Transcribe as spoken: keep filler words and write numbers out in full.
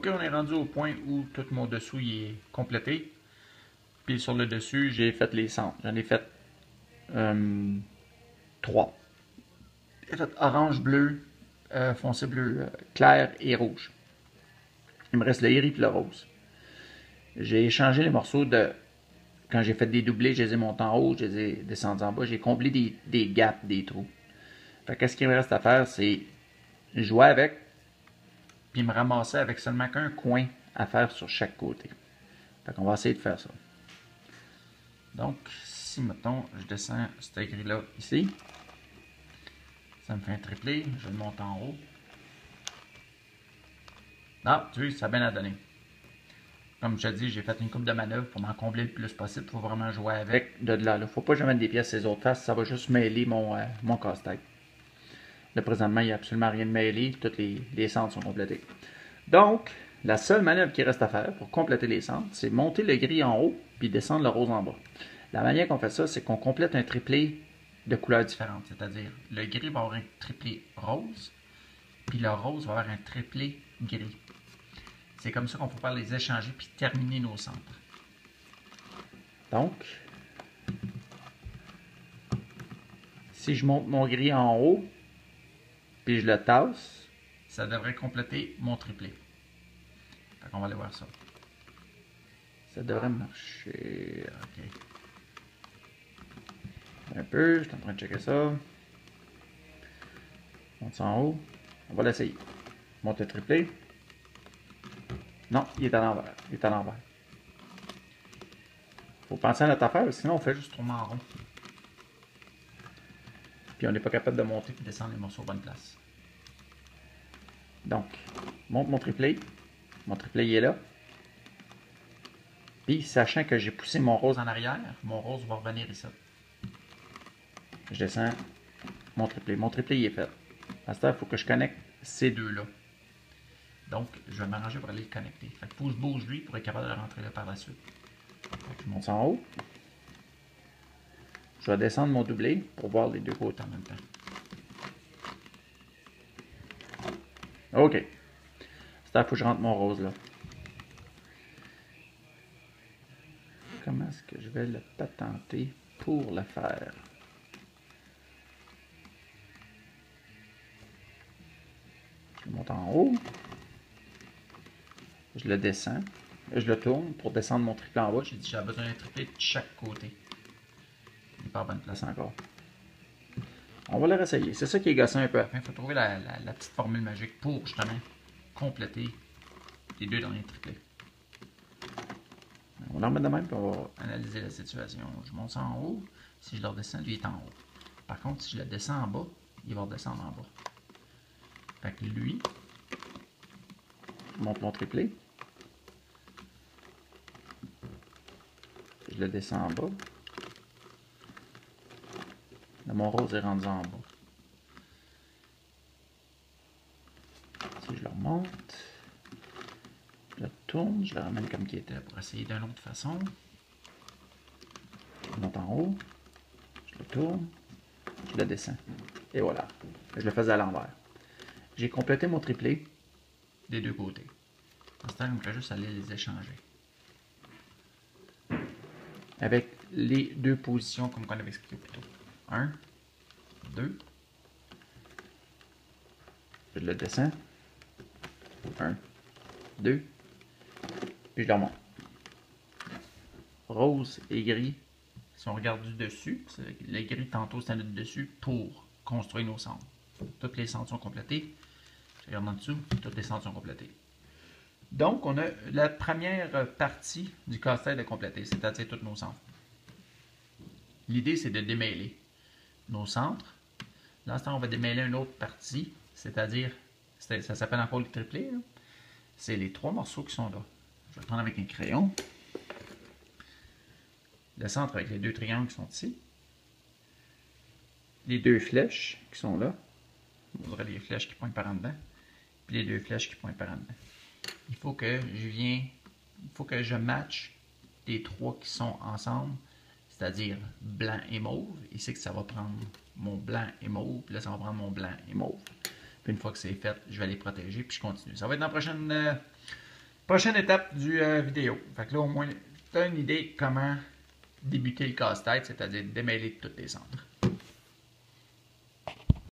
on est rendu au point où tout mon dessous il est complété. Puis sur le dessus, j'ai fait les centres. J'en ai fait euh, trois. J'ai fait orange, bleu, euh, foncé bleu, euh, clair et rouge. Il me reste le iris et le rose. J'ai échangé les morceaux de... Quand j'ai fait des doublés, je les ai montés en haut, je les ai descendus en bas. J'ai comblé des, des gaps, des trous. Fait que ce qu'il me reste à faire, c'est jouer avec, puis me ramasser avec seulement qu'un coin à faire sur chaque côté. Fait qu'on va essayer de faire ça. Donc, si, mettons, je descends cette grille-là ici, ça me fait un triplé, je le monte en haut. Ah, tu vois, ça a bien à donner. Comme je te dis, j'ai fait une coupe de manœuvre pour m'en combler le plus possible pour vraiment jouer avec de là. Il ne faut pas que je mette des pièces ces autres faces, ça va juste mêler mon, euh, mon casse-tête. Là, présentement, il n'y a absolument rien de mêlé, toutes les, les centres sont complétés. Donc, la seule manœuvre qui reste à faire pour compléter les centres, c'est monter le gris en haut, puis descendre le rose en bas. La manière qu'on fait ça, c'est qu'on complète un triplé de couleurs différentes, c'est-à-dire le gris va avoir un triplé rose, puis le rose va avoir un triplé gris. C'est comme ça qu'on peut faire les échanger puis terminer nos centres. Donc, si je monte mon gris en haut, puis je le tasse, ça devrait compléter mon triplé. Fait qu'on va aller voir ça. Ça devrait marcher. Ok. Un peu, je suis en train de checker ça. Monte ça en haut. On va l'essayer. Monte le triplé. Non, il est à l'envers. Il est à l'envers. Faut penser à notre affaire, sinon on fait juste tourner en rond. Puis on n'est pas capable de monter et descendre les morceaux aux bonnes places. Donc, monte mon triplé. Mon triplé il est là. Puis, sachant que j'ai poussé mon rose en arrière, mon rose va revenir ici. Je descends mon triplé. Mon triplé il est fait. À ce temps, il faut que je connecte ces deux-là. Donc, je vais m'arranger pour aller le connecter. Fait que faut que je bouge lui pour être capable de rentrer là par la suite. Je monte ça en haut. Je vais descendre mon doublé pour voir les deux côtés en même temps. OK. C'est-à-dire qu'il faut que je rentre mon rose là. Comment est-ce que je vais le patenter pour le faire? Je le monte en haut. Je le descends. Je le tourne pour descendre mon triplé en bas. J'ai dit que j'avais besoin d'un triplé de chaque côté. Il n'est pas à bonne place encore. On va le réessayer. C'est ça qui est gossant un peu à la fin. Il faut trouver la, la, la petite formule magique pour justement compléter les deux derniers triplés. On va le remettre de même et on va analyser la situation. Je monte ça en haut. Si je le redescends, lui est en haut. Par contre, si je le descends en bas, il va redescendre en bas. Fait que lui, je monte mon triplé. Je le descends en bas. Là, mon rose est rendu en bas. Si je le remonte, je le tourne, je le ramène comme il était pour essayer d'une autre façon. Je le monte en haut, je le tourne, je le descends. Et voilà. Je le faisais à l'envers. J'ai complété mon triplé des deux côtés. En ce temps, il me fait juste aller les échanger. Avec les deux positions comme on avait expliqué plus tôt. un, deux. Je le descends. un, deux. Puis je le remonte. Rose et gris. Si on regarde du dessus, le gris tantôt c'était notre dessus pour construire nos centres. Toutes les centres sont complétés. Je regarde en dessous, toutes les centres sont complétés. Donc, on a la première partie du casse-tête de compléter, c'est-à-dire tous nos centres. L'idée, c'est de démêler nos centres. Là, on va démêler une autre partie, c'est-à-dire, ça s'appelle encore le triplé. C'est les trois morceaux qui sont là. Je vais le prendre avec un crayon. Le centre avec les deux triangles qui sont ici. Les deux flèches qui sont là. On aurait les flèches qui pointent par en dedans. Puis les deux flèches qui pointent par en dedans. Il faut que je viens, il faut que je matche les trois qui sont ensemble, c'est-à-dire blanc et mauve. Ici que ça va prendre mon blanc et mauve, puis là ça va prendre mon blanc et mauve. Puis une fois que c'est fait, je vais les protéger, puis je continue. Ça va être dans la prochaine, euh, Prochaine étape du euh, vidéo. Fait que là, au moins, tu as une idée comment débuter le casse-tête, c'est-à-dire démêler tous les centres.